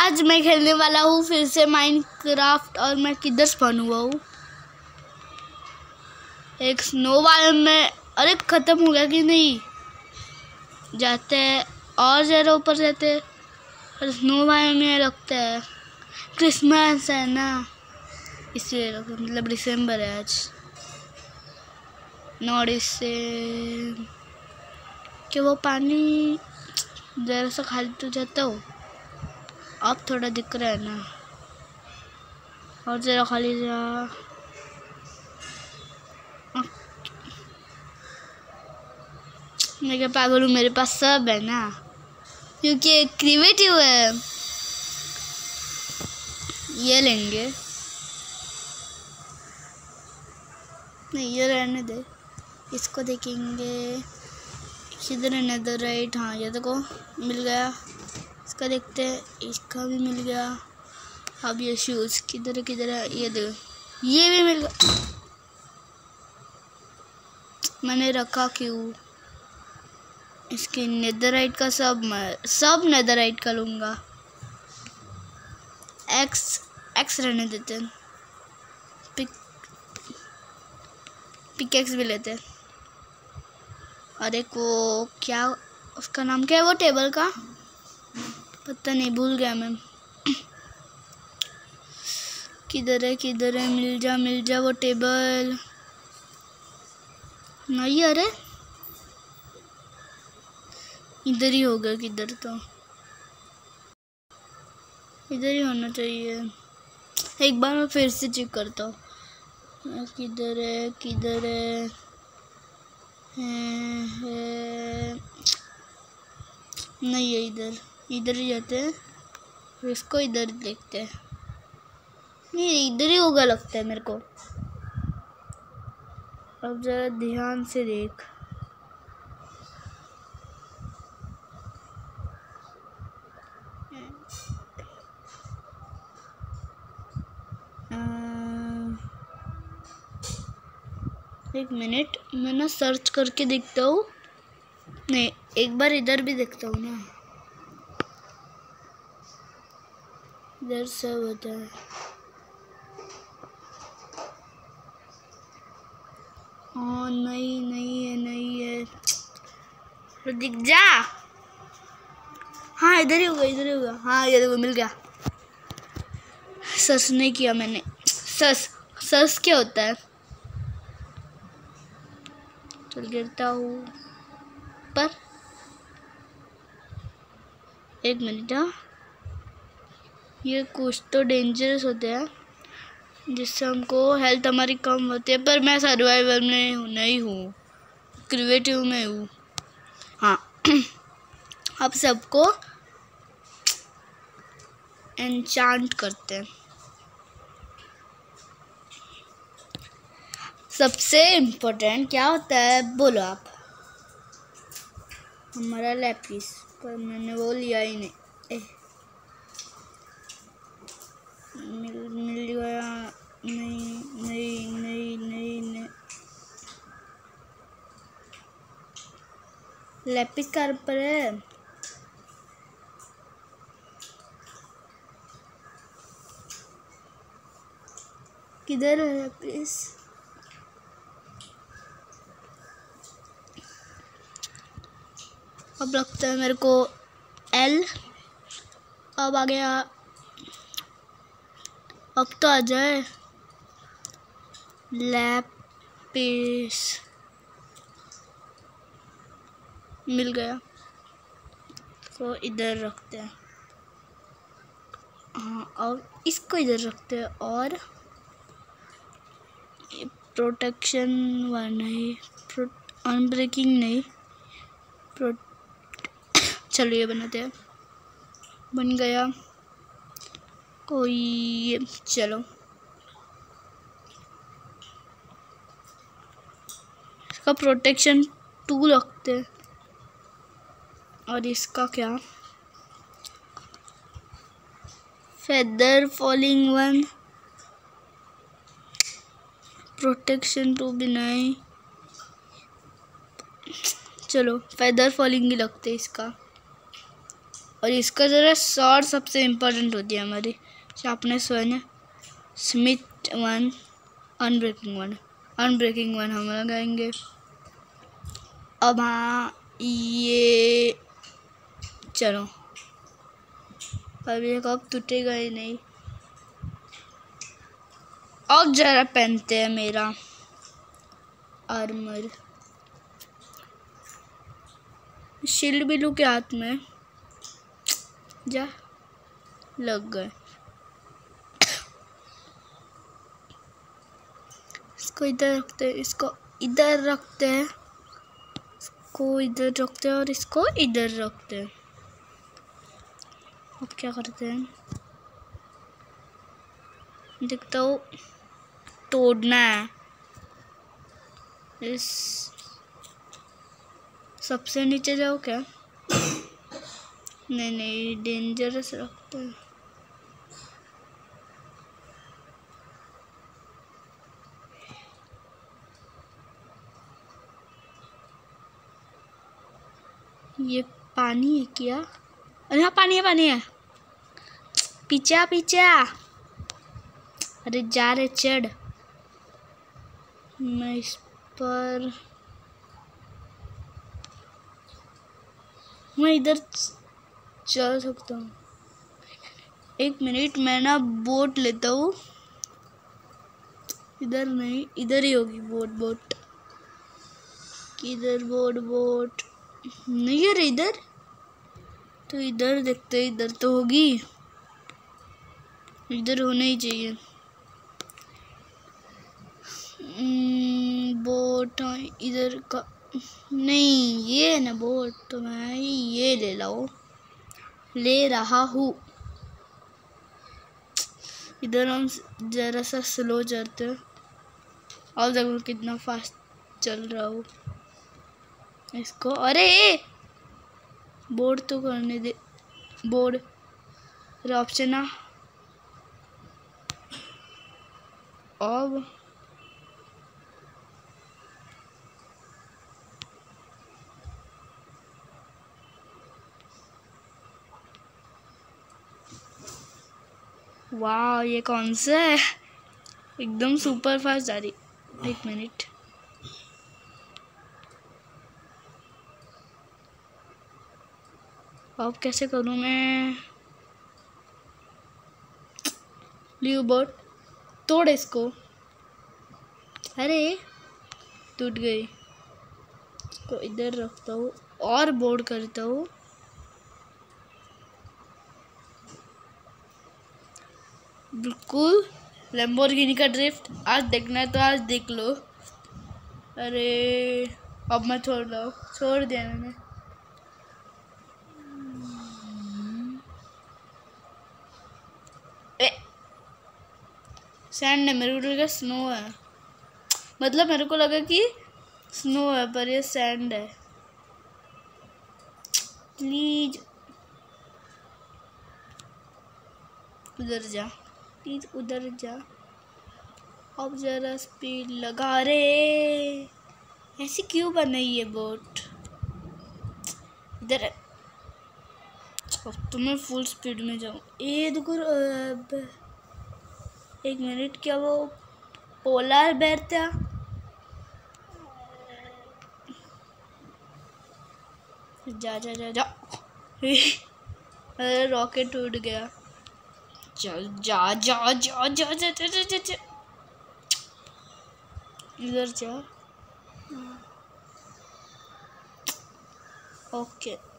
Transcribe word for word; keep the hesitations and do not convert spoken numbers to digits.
आज मैं खेलने वाला हूँ फिर से माइनक्राफ्ट। और मैं किधर स्पॉन हुआ हूँ? एक स्नो बायोम में। अरे खत्म हो गया कि नहीं? जाते हैं और ज़रा ऊपर जाते हैं और स्नो बायोम में लगता है क्रिसमस है ना, इसलिए मतलब दिसंबर है आज। नॉट इससे कि वो पानी ज़रा सा खाली तो जाता हो। अब थोड़ा दिख रहा है ना, और ज़रा खाली जा। मैं क्या पागल हूँ? मेरे पास सब है ना, क्योंकि क्रिएटिव है। ये लेंगे, नहीं ये रहने दे, इसको देखेंगे। किधर है नेदरराइट? हाँ ये देखो मिल गया। इसका देखते हैं, इसका भी मिल गया। अब ये शूज़ किधर है? किधर है? ये देखो ये भी मिल गया। मैंने रखा क्यों? इसके नेदरराइट का सब मैं सब नेदरराइट का लूँगा। एक्स एक्स रहने देते हैं। पिक पिकेक्स भी लेते हैं। और एक वो क्या, उसका नाम क्या है वो टेबल का? पता नहीं, भूल गया मैं। किधर है? किधर है? मिल जा मिल जा वो टेबल। नहीं, अरे इधर ही होगा। किधर? तो इधर ही होना चाहिए। एक बार मैं फिर से चेक करता हूँ। किधर है? किधर है? है, है नहीं है इधर। इधर ही जाते हैं, फिर इसको इधर देखते हैं। नहीं इधर ही होगा लगता है मेरे को। अब जरा ध्यान से देख। एक मिनट, मैं ना सर्च करके देखता हूँ। नहीं, एक बार इधर भी देखता हूँ ना, इधर सब होता है। हाँ नहीं नहीं है, नहीं है तो दिख जा। हाँ इधर ही होगा, इधर ही होगा। हाँ ये देखो मिल गया। सर्च नहीं किया मैंने। सर्च सर्च क्या होता है? चल गिरता हूँ पर एक मिनट। हाँ ये कुछ तो डेंजरस होते हैं जिससे हमको हेल्थ हमारी कम होती है। पर मैं सर्वाइवल में नहीं हूँ, क्रिएटिव में हूँ। हाँ अब सबको एन्चांट करते हैं। सबसे इम्पोर्टेंट क्या होता है बोलो आप? हमारा लैपिस, पर मैंने वो लिया ही नहीं। ए, मिल मिल गया। नहीं नहीं नहीं नहीं नहीं लैपिस कार पर है। किधर है लैपिस? अब लगता है मेरे को एल। अब आ गया। अब तो आ जाए लैपिस। मिल गया, तो इधर रखते हैं। हाँ और इसको इधर रखते हैं। और प्रोटेक्शन वन है, अनब्रेकिंग नहीं, प्रो चलो ये बनाते हैं। बन गया कोई। चलो इसका प्रोटेक्शन टू रखते हैं। और इसका क्या? Feather falling one, protection two भी नहीं। चलो फेदर फॉलिंग ही लगते हैं इसका। और इसका ज़रा शॉर्ट सबसे इम्पोर्टेंट होती है हमारी शार्पनेस वन है, smite one, unbreaking one. Unbreaking one हम लगाएंगे। अब हाँ ये चलो अब ये कब टूटेगा ही नहीं। अब जरा पहनते हैं मेरा आर्मर। शील्ड भी लूं के हाथ में, जा लग गए। इसको इधर रखते हैं, इसको इधर रखते हैं, इसको इधर रखते हैं और इसको इधर रखते हैं। अब क्या करते हैं, देखता हूँ तोड़ना है। इस सबसे नीचे जाओ क्या? नहीं नहीं डेंजरस रखते हैं। ये पानी है क्या? अरे हाँ पानी है, पानी है। पीछा पीछा, अरे जा रहे चढ़। मैं इस पर मैं इधर चल सकता हूँ। एक मिनट मैं ना बोट लेता हूँ। इधर नहीं, इधर ही होगी बोट। बोट किधर? बोट बोट नहीं है इधर, तो इधर देखते हैं। इधर तो होगी, इधर होना ही चाहिए। बोट इधर का नहीं, ये ना बोट, तो मैं ये ले लाऊं, ले रहा हूँ। इधर हम जरा सा स्लो चलते हैं। और देखो कितना फास्ट चल रहा हूँ इसको। अरे बोर्ड तो करने दे, बोर्ड ऑप्शन आ। अब वाह ये कौन सा है, एकदम सुपर फास्ट जा रही। एक मिनट, अब कैसे करूँ मैं? लीव बोट, तोड़ इसको। अरे टूट गई। इसको इधर रखता हूँ और बोर्ड करता हूँ। बिल्कुल लैम्बोर्गिनी का ड्रिफ्ट। आज देखना है तो आज देख लो। अरे अब मैं छोड़ रहा हूँ, छोड़ दिया मैंने। ए सैंड है, मेरे को लगा स्नो है। मतलब मेरे को लगा कि स्नो है पर ये सैंड है। प्लीज उधर जा, प्लीज उधर जा। अब जरा स्पीड लगा। रे ऐसी क्यों बनाई है बोट? इधर अब तो मैं फुल स्पीड में जाऊँ। ए देखो, एक मिनट, क्या वो पोलार बेर था? जा जा जा जा। अरे रॉकेट टूट गया। चल जा जा जा जा जा जा जा जा, जा। इधर जा। ओके